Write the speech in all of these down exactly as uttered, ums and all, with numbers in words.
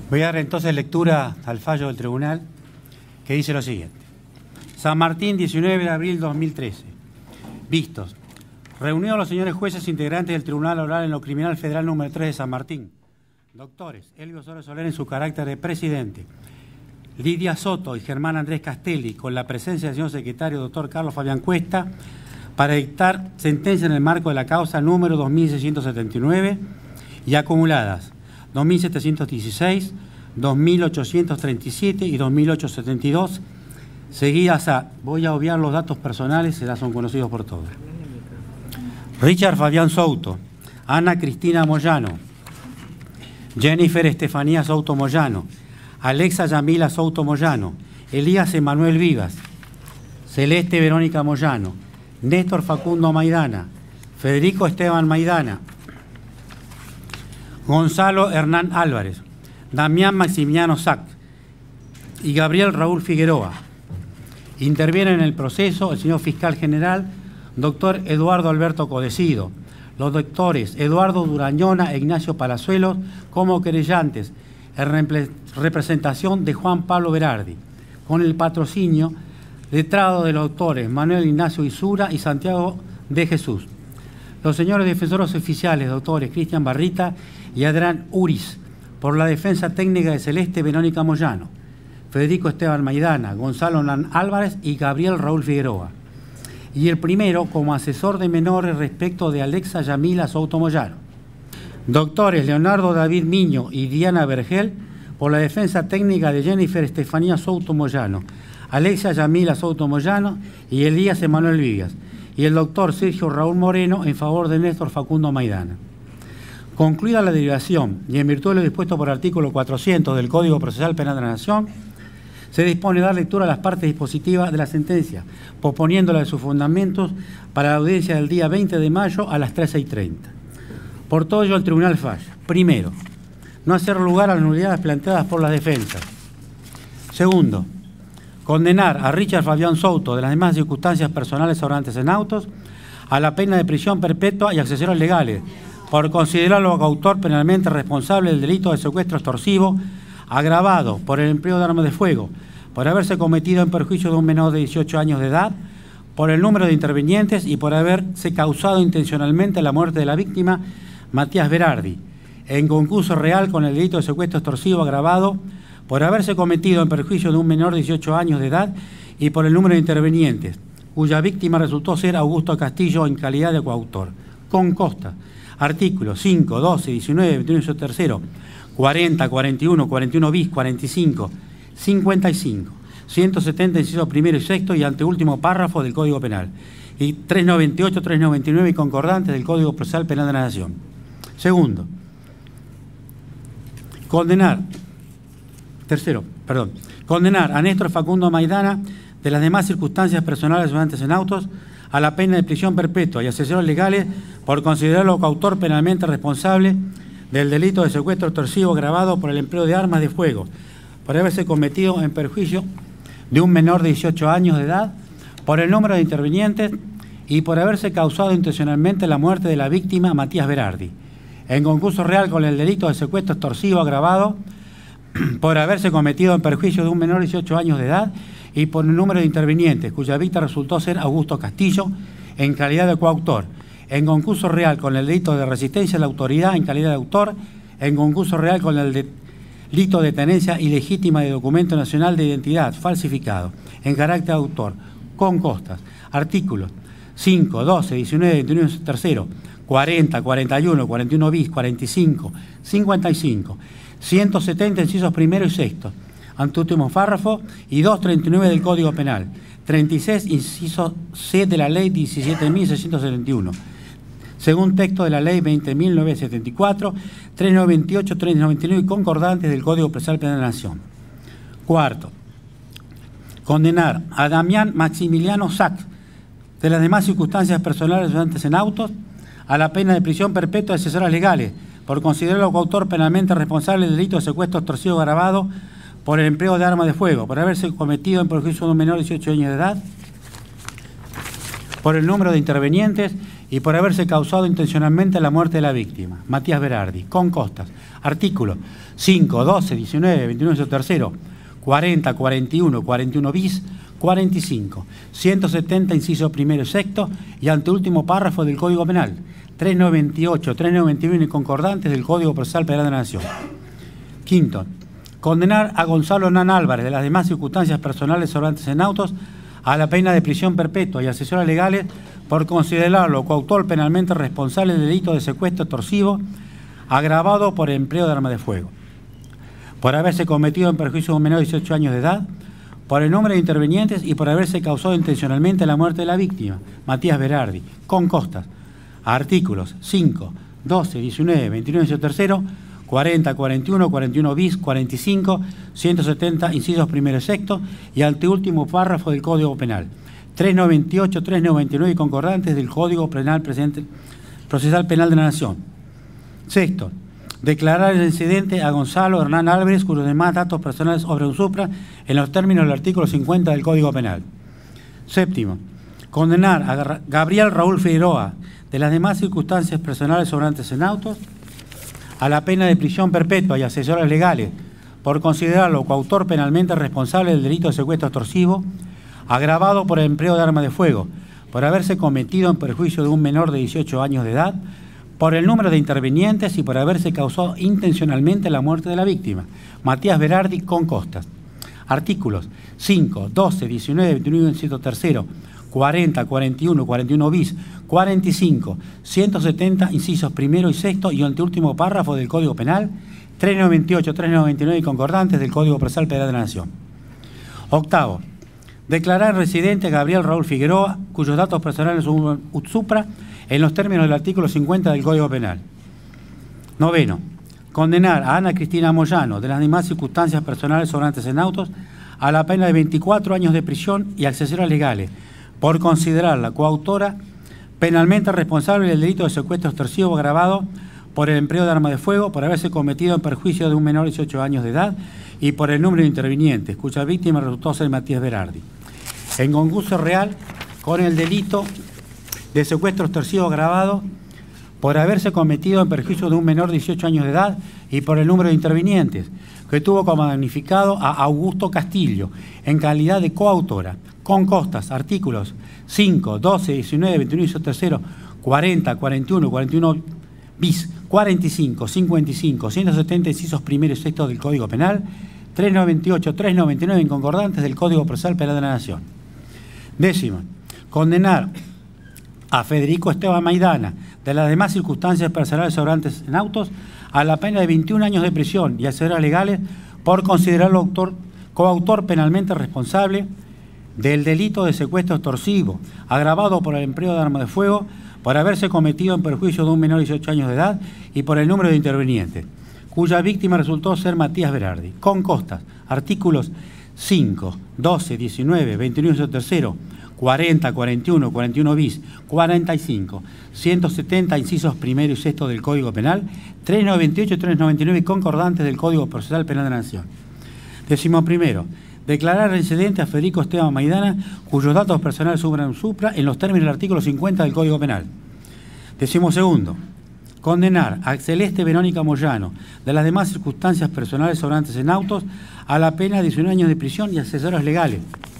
Voy a dar entonces lectura al fallo del tribunal, que dice lo siguiente. San Martín, diecinueve de abril de dos mil trece. Vistos. Reunidos los señores jueces integrantes del Tribunal Oral en lo Criminal Federal número tres de San Martín. Doctores, Elvio Osorio Soler en su carácter de presidente, Lidia Soto y Germán Andrés Castelli, con la presencia del señor secretario doctor Carlos Fabián Cuesta, para dictar sentencia en el marco de la causa número dos mil seiscientos setenta y nueve y acumuladas dos mil setecientos dieciséis, dos mil ochocientos treinta y siete y dos mil ochocientos setenta y dos, seguidas a, voy a obviar los datos personales, ya son conocidos por todos. Richard Fabián Souto, Ana Cristina Moyano, Jennifer Estefanía Souto Moyano, Alexa Yamila Souto Moyano, Elías Emanuel Vivas, Celeste Verónica Moyano, Néstor Facundo Maidana, Federico Esteban Maidana, Gonzalo Hernán Álvarez, Damián Maximiano Sac y Gabriel Raúl Figueroa. Intervienen en el proceso el señor fiscal general, doctor Eduardo Alberto Codecido, los doctores Eduardo Durañona e Ignacio Palazuelos como querellantes, en representación de Juan Pablo Berardi, con el patrocinio letrado de los doctores Manuel Ignacio Isura y Santiago de Jesús. Los señores defensores oficiales, doctores Cristian Barrita y Adrián Uris, por la defensa técnica de Celeste Verónica Moyano, Federico Esteban Maidana, Gonzalo Hernán Álvarez y Gabriel Raúl Figueroa. Y el primero como asesor de menores respecto de Alexa Yamila Souto Moyano. Doctores Leonardo David Miño y Diana Vergel, por la defensa técnica de Jennifer Estefanía Souto Moyano, Alexa Yamila Souto Moyano y Elías Emanuel Vivas, y el doctor Sergio Raúl Moreno en favor de Néstor Facundo Maidana. Concluida la derivación y en virtud de lo dispuesto por el artículo cuatrocientos del Código Procesal Penal de la Nación, se dispone dar lectura a las partes dispositivas de la sentencia, posponiéndola de sus fundamentos para la audiencia del día veinte de mayo a las trece y treinta. Por todo ello, el tribunal falla. Primero, no hacer lugar a las nulidades planteadas por las defensas. Segundo, condenar a Richard Fabián Souto de las demás circunstancias personales sobrantes en autos a la pena de prisión perpetua y accesorios legales por considerarlo coautor penalmente responsable del delito de secuestro extorsivo agravado por el empleo de armas de fuego, por haberse cometido en perjuicio de un menor de dieciocho años de edad, por el número de intervinientes y por haberse causado intencionalmente la muerte de la víctima, Matías Berardi, en concurso real con el delito de secuestro extorsivo agravado, por haberse cometido en perjuicio de un menor de dieciocho años de edad y por el número de intervinientes, cuya víctima resultó ser Augusto Castillo en calidad de coautor, con costa. Artículos cinco, doce, diecinueve, veintiuno, tercero, cuarenta, cuarenta y uno, cuarenta y uno bis, cuarenta y cinco, cincuenta y cinco, ciento setenta, inciso primero y sexto y anteúltimo párrafo del Código Penal, y trescientos noventa y ocho, trescientos noventa y nueve y concordantes del Código Procesal Penal de la Nación. Segundo, condenar, tercero, perdón, condenar a Néstor Facundo Maidana de las demás circunstancias personales sobrantes en autos a la pena de prisión perpetua y accesorios legales por considerarlo coautor penalmente responsable del delito de secuestro extorsivo agravado por el empleo de armas de fuego, por haberse cometido en perjuicio de un menor de dieciocho años de edad, por el número de intervinientes y por haberse causado intencionalmente la muerte de la víctima Matías Berardi, en concurso real con el delito de secuestro extorsivo agravado por haberse cometido en perjuicio de un menor de dieciocho años de edad y por el número de intervinientes, cuya víctima resultó ser Augusto Castillo en calidad de coautor, en concurso real con el delito de resistencia a la autoridad en calidad de autor, en concurso real con el delito de tenencia ilegítima de documento nacional de identidad falsificado, en carácter de autor, con costas. Artículos cinco, doce, diecinueve, veintiuno, tercero, cuarenta, cuarenta y uno, cuarenta y uno bis, cuarenta y cinco, cincuenta y cinco, ciento setenta, incisos primero y sexto, anteúltimo párrafo, y doscientos treinta y nueve del Código Penal, treinta y seis, inciso C de la Ley diecisiete mil seiscientos setenta y uno, según texto de la Ley veinte mil novecientos setenta y cuatro, trescientos noventa y ocho, trescientos noventa y nueve y concordantes del Código Procesal Penal de la Nación. Cuarto, condenar a Damián Maximiliano Sac de las demás circunstancias personales sobrantes en autos a la pena de prisión perpetua de accesorios legales por considerarlo coautor penalmente responsable del delito de secuestro extorsivo agravado por el empleo de armas de fuego, por haberse cometido en perjuicio de un menor de dieciocho años de edad, por el número de intervenientes y por haberse causado intencionalmente la muerte de la víctima, Matías Berardi, con costas. Artículos cinco, doce, diecinueve, veintiuno, tercero, cuarenta, cuarenta y uno, cuarenta y uno bis, cuarenta y cinco, ciento setenta, inciso primero y sexto, y anteúltimo párrafo del Código Penal, trescientos noventa y ocho, trescientos noventa y uno y concordantes del Código Procesal Penal de la Nación. Quinto, condenar a Gonzalo Hernán Álvarez, de las demás circunstancias personales sobrantes en autos, a la pena de prisión perpetua y asesoras legales por considerarlo coautor penalmente responsable del delito de secuestro extorsivo agravado por empleo de arma de fuego, por haberse cometido en perjuicio de un menor de dieciocho años de edad, por el número de intervenientes y por haberse causado intencionalmente la muerte de la víctima, Matías Berardi, con costas. Artículos cinco, doce, diecinueve, veintiuno, tercero, cuarenta, cuarenta y uno, cuarenta y uno bis, cuarenta y cinco, ciento setenta, incisos primero y sexto, y anteúltimo párrafo del Código Penal, trescientos noventa y ocho, trescientos noventa y nueve y concordantes del Código Penal presente, Procesal Penal de la Nación. Sexto, declarar el incidente a Gonzalo Hernán Álvarez, cuyos demás datos personales sobre un supra en los términos del artículo cincuenta del Código Penal. Séptimo, condenar a Gabriel Raúl Figueroa, de las demás circunstancias personales sobrantes en autos, a la pena de prisión perpetua y asesoras legales por considerarlo coautor penalmente responsable del delito de secuestro extorsivo agravado por el empleo de arma de fuego, por haberse cometido en perjuicio de un menor de dieciocho años de edad, por el número de intervenientes y por haberse causado intencionalmente la muerte de la víctima, Matías Berardi, con costas. Artículos cinco, doce, diecinueve, veintiuno, inciso tercero, cuarenta, cuarenta y uno, cuarenta y uno bis, cuarenta y cinco, ciento setenta, incisos primero y sexto y anteúltimo párrafo del Código Penal, trescientos noventa y ocho, trescientos noventa y nueve y concordantes del Código Procesal Penal de la Nación. Octavo, declarar residente a Gabriel Raúl Figueroa, cuyos datos personales son ut supra en los términos del artículo cincuenta del Código Penal. Noveno, condenar a Ana Cristina Moyano, de las demás circunstancias personales sobrantes en autos, a la pena de veinticuatro años de prisión y accesorias legales, por considerarla coautora penalmente responsable del delito de secuestro extorsivo agravado por el empleo de arma de fuego, por haberse cometido en perjuicio de un menor de dieciocho años de edad y por el número de intervinientes, cuya víctima resultó ser Matías Berardi, en concurso real con el delito de secuestro extorsivo agravado por haberse cometido en perjuicio de un menor de dieciocho años de edad y por el número de intervinientes, que tuvo como damnificado a Augusto Castillo, en calidad de coautora, con costas. Artículos cinco, doce, diecinueve, veintiuno, tercero, cuarenta, cuarenta y uno, cuarenta y uno bis, cuarenta y cinco, cincuenta y cinco, ciento setenta incisos primero y sexto del Código Penal, trescientos noventa y ocho, trescientos noventa y nueve inconcordantes del Código Procesal Penal de la Nación. Décimo, condenar a Federico Esteban Maidana, de las demás circunstancias personales sobrantes en autos, a la pena de veintiún años de prisión y asesoras legales por considerarlo autor, coautor penalmente responsable del delito de secuestro extorsivo, agravado por el empleo de arma de fuego, por haberse cometido en perjuicio de un menor de dieciocho años de edad y por el número de intervinientes, cuya víctima resultó ser Matías Berardi, con costas. Artículos cinco, doce, diecinueve, veintiuno, tercero, cuarenta, cuarenta y uno, cuarenta y uno bis, cuarenta y cinco, ciento setenta incisos primero y sexto del Código Penal, trescientos noventa y ocho, trescientos noventa y nueve concordantes del Código Procesal Penal de la Nación. Décimo primero, declarar residente a Federico Esteban Maidana, cuyos datos personales supran un supra en los términos del artículo cincuenta del Código Penal. Décimo segundo, condenar a Celeste Verónica Moyano, de las demás circunstancias personales sobrantes en autos, a la pena de diecinueve años de prisión y asesoras legales.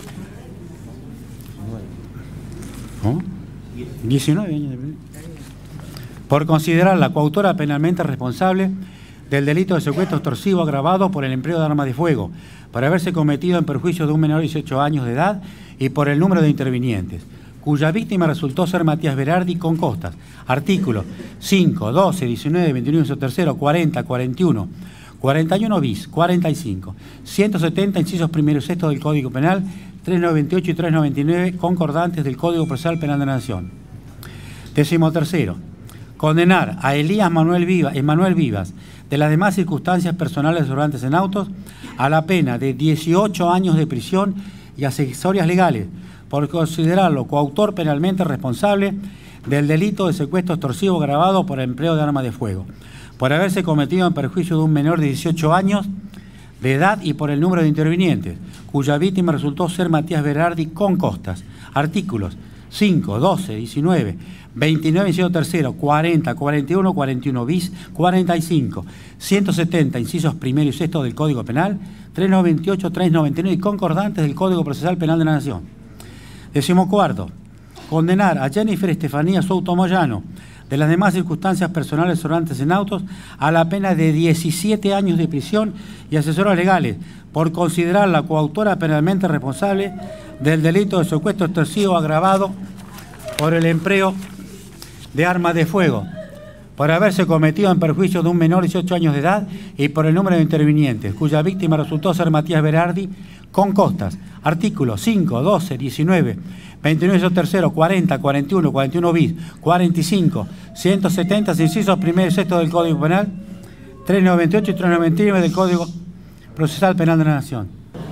¿Cómo? diecinueve años de prisión. Por considerarla coautora penalmente responsable del delito de secuestro extorsivo agravado por el empleo de armas de fuego, por haberse cometido en perjuicio de un menor de dieciocho años de edad y por el número de intervinientes, cuya víctima resultó ser Matías Berardi, con costas. Artículos cinco, doce, diecinueve, veintiuno, tercero, cuarenta, cuarenta y uno, cuarenta y uno bis, cuarenta y cinco, ciento setenta incisos primero y sexto del Código Penal, trescientos noventa y ocho y trescientos noventa y nueve concordantes del Código Procesal Penal de la Nación. Décimo tercero, condenar a Elías Manuel Vivas, Emanuel Vivas, de las demás circunstancias personales sobrantes en autos, a la pena de dieciocho años de prisión y accesorias legales, por considerarlo coautor penalmente responsable del delito de secuestro extorsivo agravado por empleo de arma de fuego, por haberse cometido en perjuicio de un menor de dieciocho años de edad y por el número de intervinientes, cuya víctima resultó ser Matías Berardi, con costas. Artículos cinco, doce, diecinueve, veintinueve, inciso tercero, cuarenta, cuarenta y uno, cuarenta y uno bis, cuarenta y cinco, ciento setenta, incisos primero y sexto del Código Penal, trescientos noventa y ocho, trescientos noventa y nueve y concordantes del Código Procesal Penal de la Nación. Decimocuarto, condenar a Jennifer Estefanía Souto Moyano, de las demás circunstancias personales sobrantes en autos, a la pena de diecisiete años de prisión y asesoras legales, por considerar la coautora penalmente responsable del delito de secuestro extorsivo agravado por el empleo de armas de fuego, por haberse cometido en perjuicio de un menor de dieciocho años de edad y por el número de intervinientes, cuya víctima resultó ser Matías Berardi, con costas. Artículos cinco, doce, diecinueve, veintinueve, tercero, cuarenta, cuarenta y uno, cuarenta y uno bis, cuarenta y cinco, ciento setenta, incisos primero y sexto del Código Penal, trescientos noventa y ocho y trescientos noventa y nueve del Código Procesal Penal de la Nación.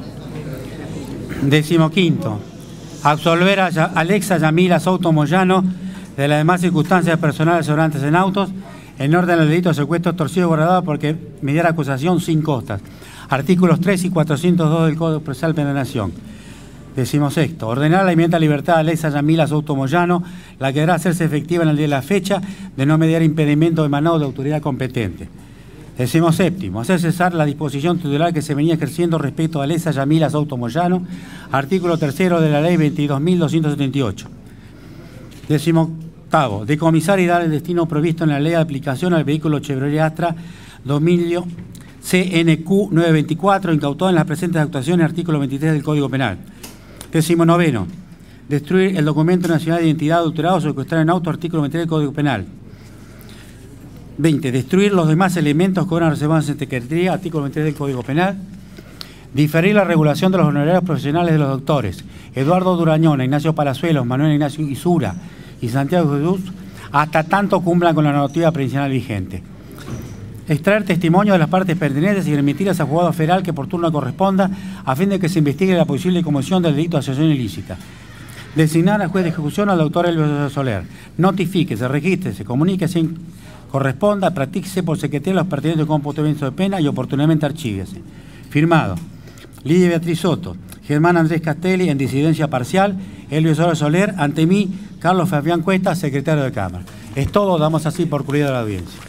Decimoquinto, absolver a Alexa Yamila Souto Moyano de las demás circunstancias personales sobrantes en autos en orden al delito de secuestro extorsivo agravado porque mediara acusación sin costas. Artículos tres y cuatrocientos dos del Código Procesal Penal de la Nación. Decimosexto, ordenar la inmediata libertad de Alexa Yamila Souto Moyano, la que deberá hacerse efectiva en el día de la fecha de no mediar impedimento emanado de autoridad competente. Decimoséptimo, hacer cesar la disposición titular que se venía ejerciendo respecto a Alexa Yamila Souto Moyano, artículo tercero de la Ley veintidós mil doscientos setenta y ocho. Decimoctavo, decomisar y dar el destino previsto en la ley de aplicación al vehículo Chevrolet Astra Dominio C N Q novecientos veinticuatro, incautado en las presentes actuaciones, artículo veintitrés del Código Penal. Decimonoveno, destruir el documento nacional de identidad adulterado o secuestrar en auto, artículo veintitrés del Código Penal. veinte. Destruir los demás elementos que eran reservados en secretaría, artículo veintitrés del Código Penal. Diferir la regulación de los honorarios profesionales de los doctores Eduardo Durañona, Ignacio Palazuelos, Manuel Ignacio Isura y Santiago Jesús, hasta tanto cumplan con la normativa previsional vigente. Extraer testimonio de las partes pertinentes y remitirlas al juzgado federal que por turno corresponda a fin de que se investigue la posible comisión del delito de asociación ilícita. Designar al juez de ejecución al doctor Elvio Soler. Notifique, se registre, se comunique sin corresponda, practíquese por secretaría los pertinentes comportamientos de pena y oportunamente archívese. Firmado. Lidia Beatriz Soto, Germán Andrés Castelli, en disidencia parcial, Elvio Soler, ante mí, Carlos Fabián Cuesta, secretario de Cámara. Es todo, damos así por concluida la audiencia.